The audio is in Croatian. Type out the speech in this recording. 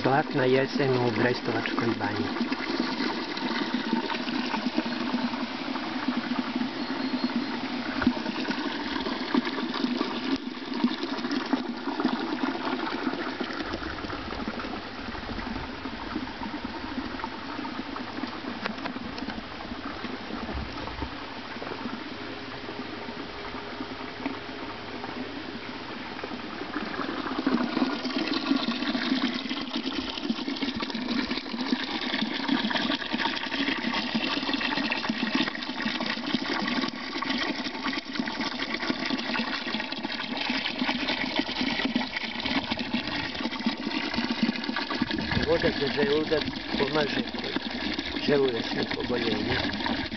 Zlatna jesen u Brestovačkoj banji. Voda za želudac pomaže kod želudečnih oboljenja.